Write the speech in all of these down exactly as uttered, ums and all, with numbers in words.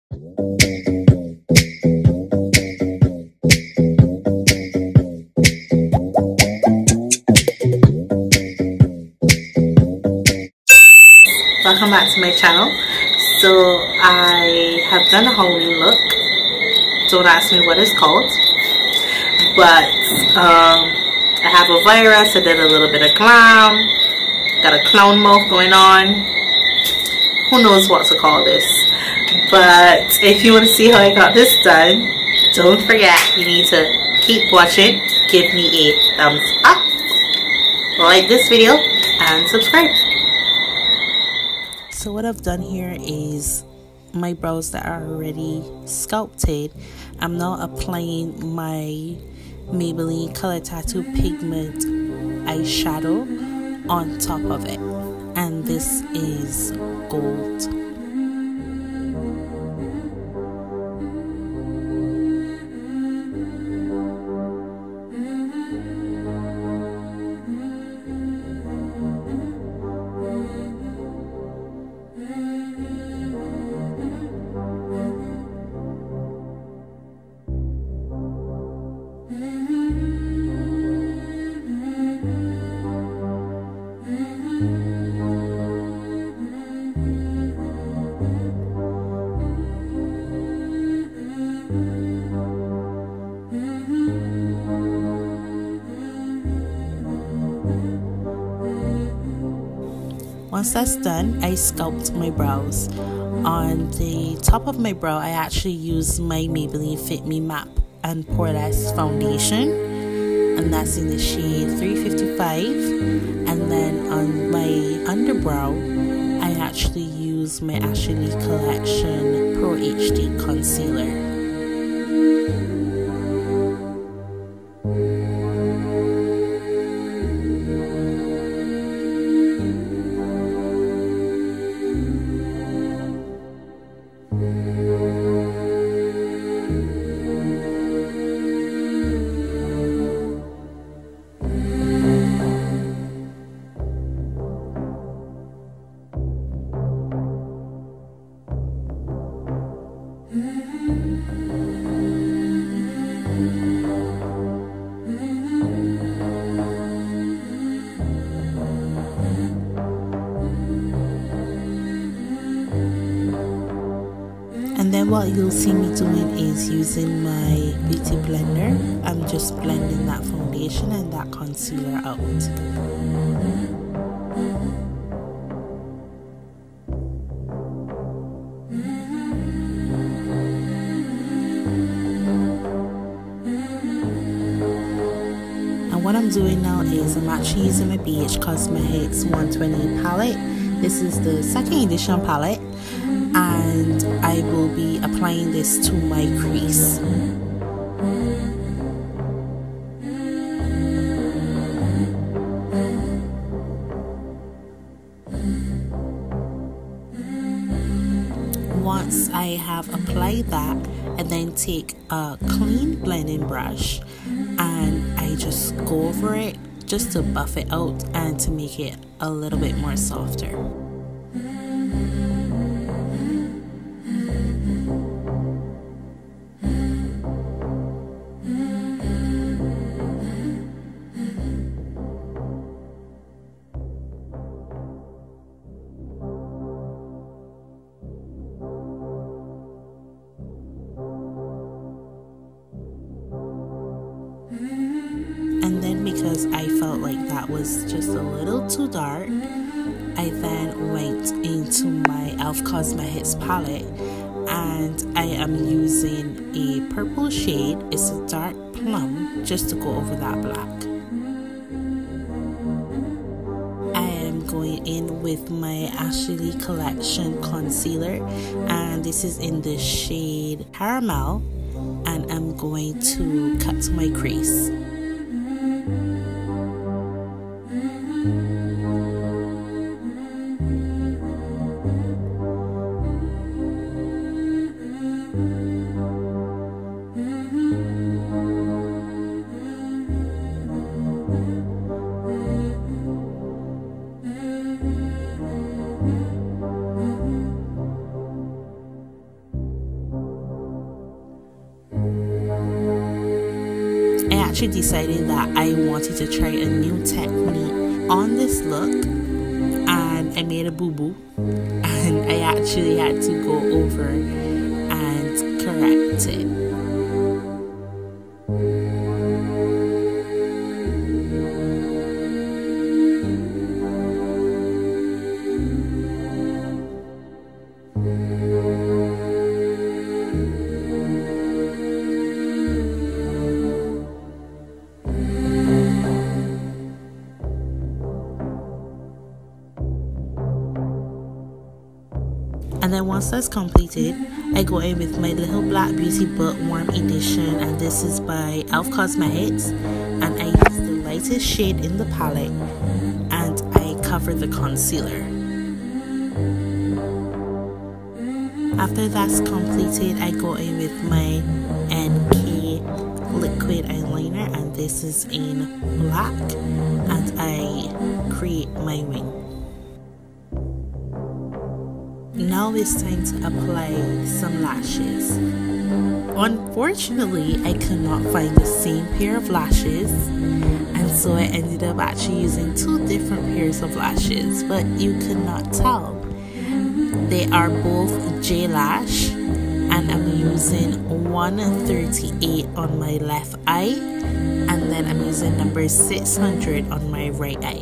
Welcome back to my channel. So I have done a Halloween look. Don't ask me what it's called, but um, I have a virus. I did a little bit of glam, got a clown mouth going on. Who knows what to call this? But if you want to see how I got this done, don't forget, you need to keep watching. Give me a thumbs up, like this video, and subscribe. So what I've done here is my brows that are already sculpted. I'm now applying my Maybelline Color Tattoo Pigment eyeshadow on top of it, and this is gold. Once that's done, I sculpt my brows. On the top of my brow, I actually use my Maybelline Fit Me Map and Poreless foundation, and that's in the shade three fifty-five. And then on my underbrow, I actually use my Ashley Collection Pro H D concealer. And then what you'll see me doing is using my beauty blender. I'm just blending that foundation and that concealer out. And what I'm doing now is I'm actually using my B H Cosmetics one twenty palette. This is the second edition palette, and I will be applying this to my crease. Once I have applied that, I then take a clean blending brush and I just go over it just to buff it out and to make it a little bit more softer. And then because I felt like that was just a little too dark, I then went into my e l f Cosmetics palette and I am using a purple shade. It's a dark plum, just to go over that black. I am going in with my Ashley Collection concealer, and this is in the shade Caramel, and I'm going to cut to my crease. actually decided that I wanted to try a new technique on this look, and I made a boo-boo, and I actually had to go over and correct it. And then once that's completed, I go in with my little Black Beauty But Warm Edition, and this is by e l f Cosmetics, and I use the lightest shade in the palette and I cover the concealer. After that's completed, I go in with my N K liquid eyeliner, and this is in black, and I create my wing. Now it's time to apply some lashes. Unfortunately, I could not find the same pair of lashes, and so I ended up actually using two different pairs of lashes, but you could not tell. They are both J Lash, and I'm using one thirty-eight on my left eye, and then I'm using number six hundred on my right eye.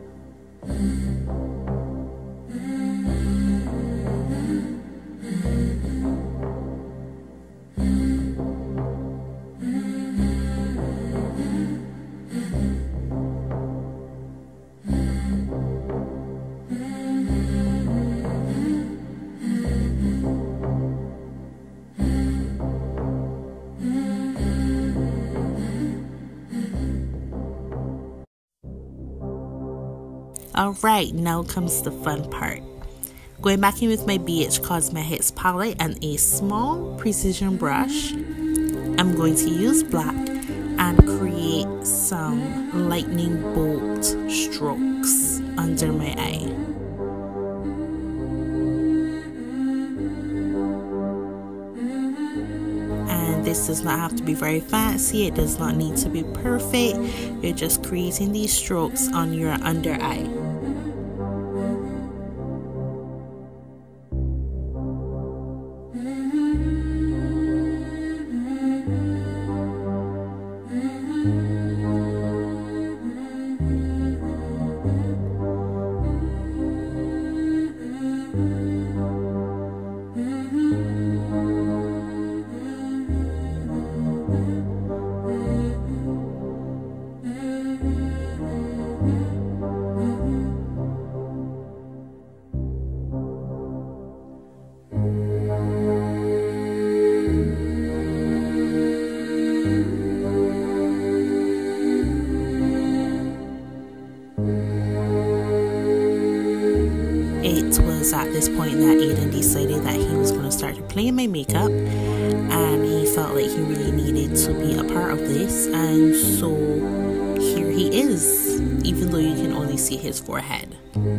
Alright, now comes the fun part. Going back in with my B H Cosmetics palette and a small precision brush, I'm going to use black and create some lightning bolt strokes under my eye. And this does not have to be very fancy, it does not need to be perfect, you're just creating these strokes on your under eye. It was at this point that Aiden decided that he was going to start playing my makeup, and he felt like he really needed to be a part of this, and so here he is, even though you can only see his forehead.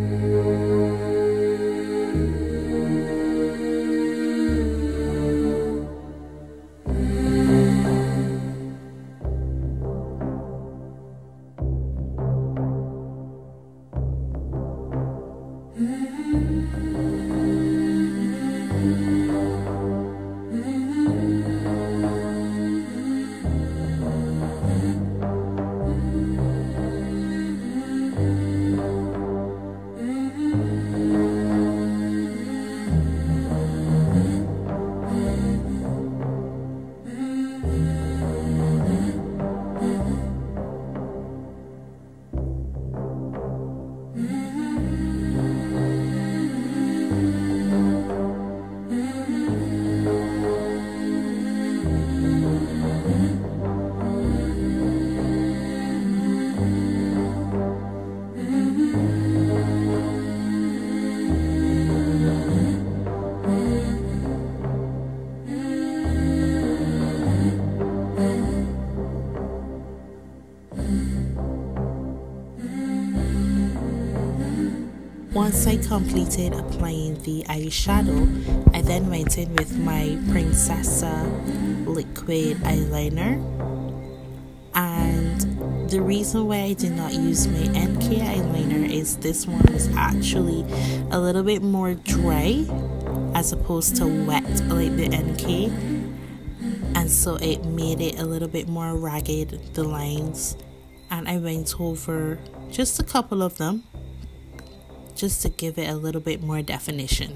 Once I completed applying the eyeshadow, I then went in with my Princessa liquid eyeliner, and the reason why I did not use my N K eyeliner is this one was actually a little bit more dry as opposed to wet like the N K, and so it made it a little bit more ragged, the lines, and I went over just a couple of them just to give it a little bit more definition.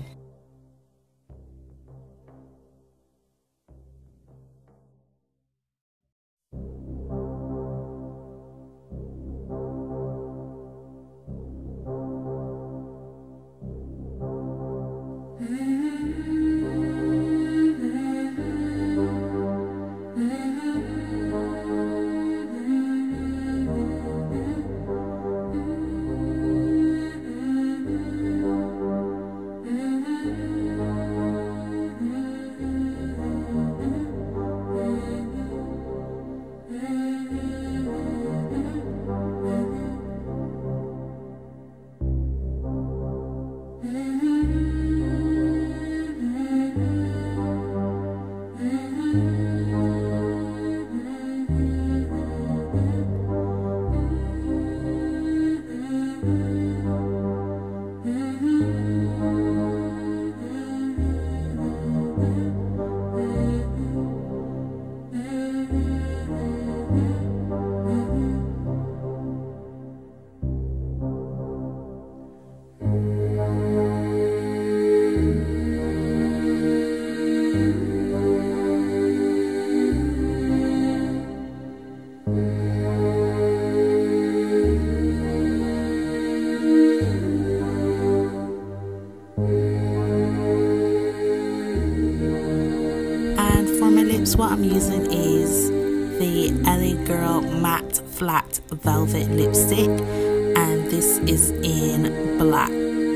What I'm using is the L A Girl Matte Flat Velvet Lipstick, and this is in black.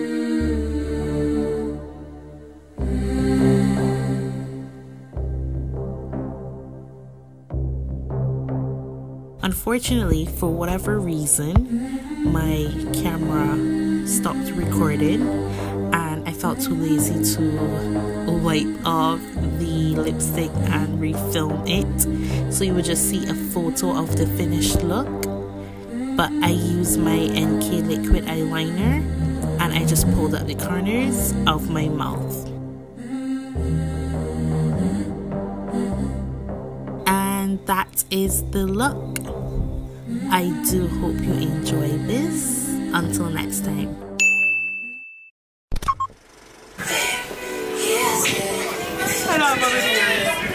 Unfortunately, for whatever reason, my camera stopped recording and I felt too lazy to wipe off the lipstick and refilm it, so you would just see a photo of the finished look. But I used my N K liquid eyeliner and I just pulled up the corners of my mouth. And that is the look. I do hope you enjoy this. Until next time. I love my videos.